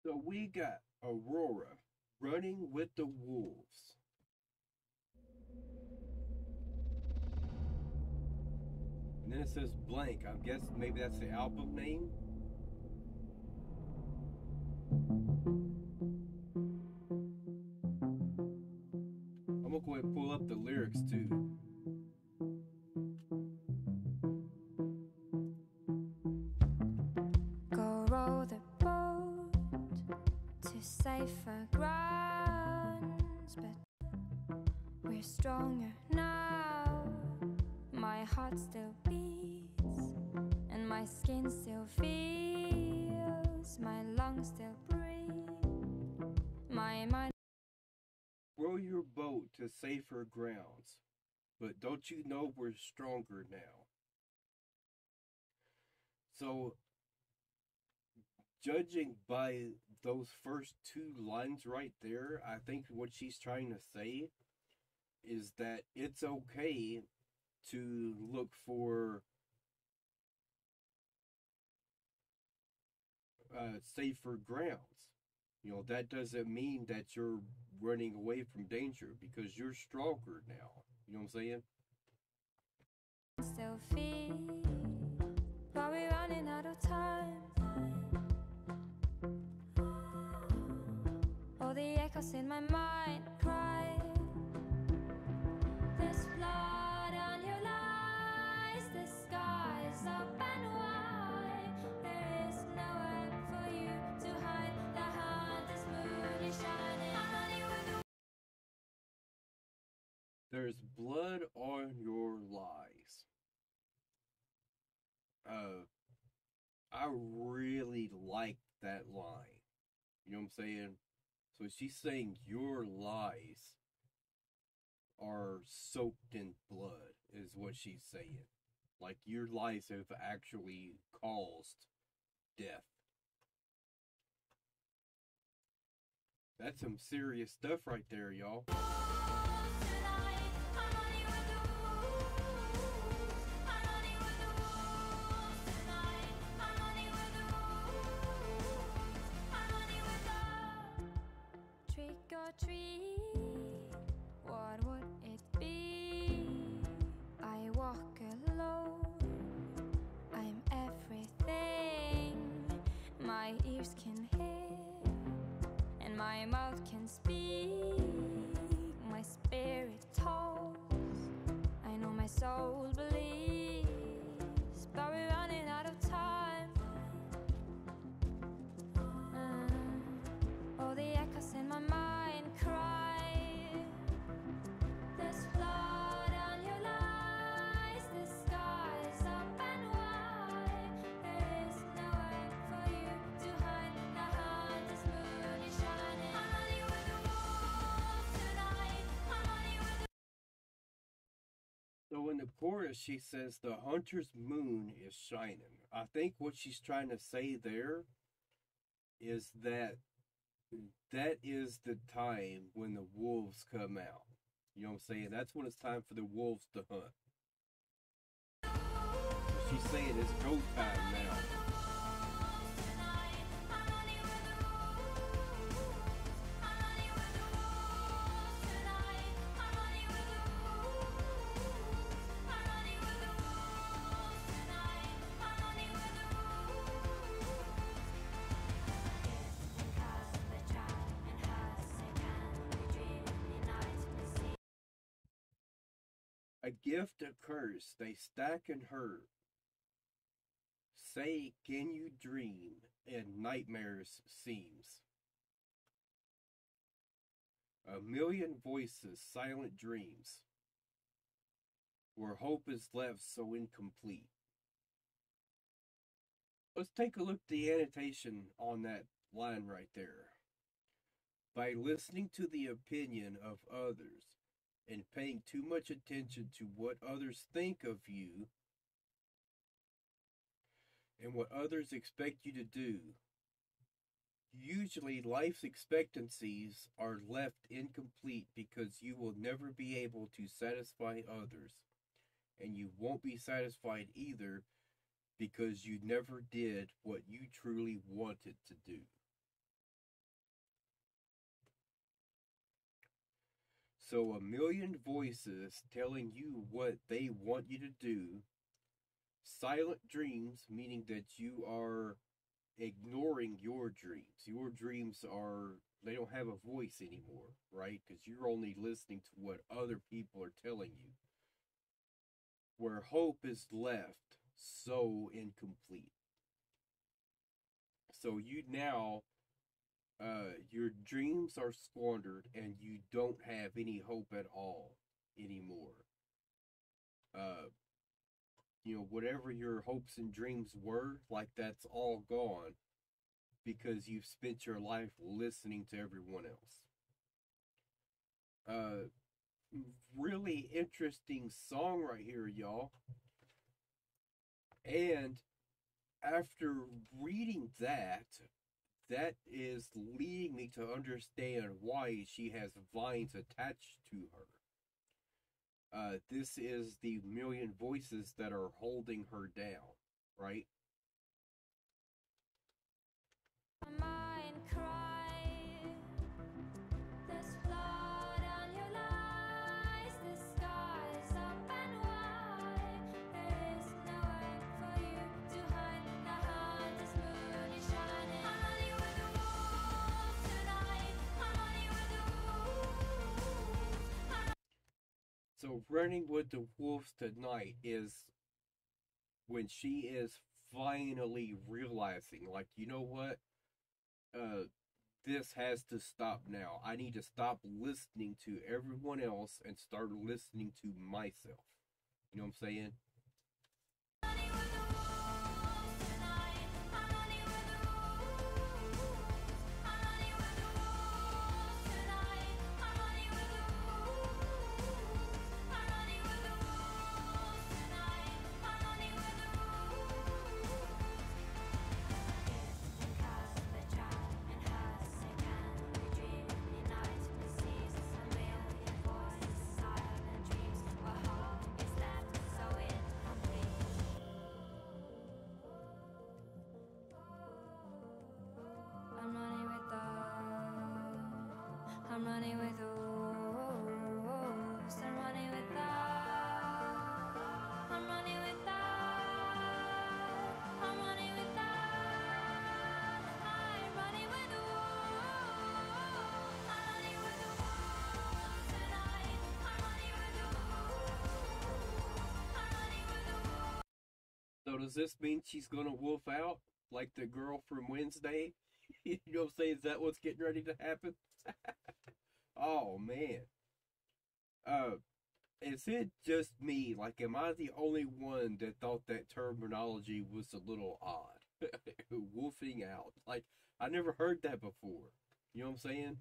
So we got Aurora running with the wolves. And then it says blank. I guess maybe that's the album name. I'm gonna go ahead and pull up the lyrics too. Go row the boat to safer grounds, but we're stronger now. My heart still beats, and my skin still feels, my lungs still breathe, my mind. Row your boat to safer grounds, but don't you know we're stronger now? So, judging by those first two lines right there, I think what she's trying to say is that it's okay to look for safer grounds. You know, that doesn't mean that you're running away from danger because you're stronger now. You know what I'm saying? Still feed, but we're running out of time. All the echoes in my mind cry, there's blood on your lies, the sky's up and wide, there is nowhere for you to hide, the hardest moon is shining. I'm running with the There's blood on your lies. Uh, I really like that line. You know what I'm saying? So she's saying your lies are soaked in blood, is what she's saying. Like your lies have actually caused death. That's some serious stuff right there, y'all. wolves tonight. I'm running with the wolves. I'm running with the wolves tonight. I'm running with the wolves. I'm running with the trick or treat. What would it be? I walk alone. I'm everything my ears can hear, and my mouth can speak, my spirit talks, I know my soul believes, but we're running out of time. All the echoes in my mind cry, there's blood on your lies, the sky's up and wide, there is nowhere for you to hide, the hardest moon is shining. I'm running with the wolves tonight. I'm running with the So in the chorus, she says the hunter's moon is shining. I think what she's trying to say there is that that is the time when the wolves come out. You know what I'm saying? That's when it's time for the wolves to hunt. She's saying it's go time now. wolves tonight. I'm running with the wolves. I'm running with the wolves tonight. I'm running with the wolves. I'm running with the wolves tonight. I'm running with the wolves. If and cause they try and hide, they can. We dream in night we see. A gift, a curse, they stack and hurt. Say, can you dream? And nightmares seems. A million voices, silent dreams, where hope is left so incomplete. Let's take a look at the annotation on that line right there. By listening to the opinion of others and paying too much attention to what others think of you and what others expect you to do, usually life's expectancies are left incomplete because you will never be able to satisfy others, and you won't be satisfied either because you never did what you truly wanted to do. So, a million voices telling you what they want you to do. Silent dreams, meaning that you are ignoring your dreams. Your dreams are, they don't have a voice anymore, right? Because you're only listening to what other people are telling you. Where hope is left so incomplete. So you now, your dreams are squandered and you don't have any hope at all anymore. Uh, whatever your hopes and dreams were, like that's all gone because you've spent your life listening to everyone else. Uh, Really interesting song right here, y'all. And after reading that, that is leading me to understand why she has vines attached to her. This is the million voices that are holding her down, right? My mind cry. There's blood on your lies. The sky's up and wide. There is nowhere for you to hide. Now this moon is shining. I'm running with the wolves tonight. I'm running with the wolves. So, running with the wolves tonight is when she is finally realizing, like, you know what? Uh, this has to stop now. I need to stop listening to everyone else and start listening to myself. You know what I'm saying? Running with the wolves tonight. I'm running with the wolves. I'm running with the wolves tonight. I'm running with the wolves. I'm running with the wolves tonight. I'm running with the wolves. It's because the child and has again. We dream in night. We seize a million voices, silent dreams. What hope is left so incomplete? I'm running with the I'm running with the wolves. I'm running with the I'm running with the I'm running with the I'm running with the wolves. I'm running with the wolves tonight. I'm running with the wolves. I'm running with the wolves. So, does this mean she's gonna wolf out like the girl from Wednesday? You know what I'm saying? Is that what's getting ready to happen? Oh, man. Uh, is it just me? Like, am I the only one that thought that terminology was a little odd? Wolfing out. Like, I never heard that before. You know what I'm saying?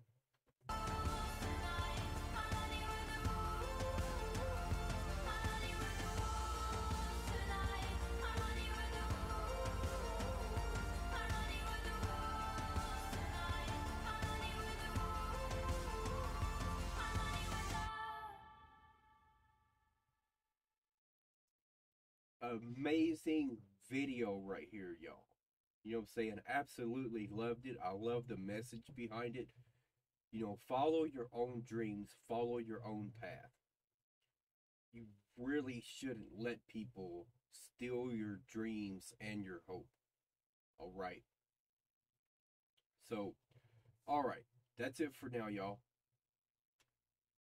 Amazing video right here, y'all. You know what I'm saying? Absolutely loved it. I love the message behind it. Follow your own dreams, follow your own path. You really shouldn't let people steal your dreams and your hope. All right. So, all right. That's it for now, y'all.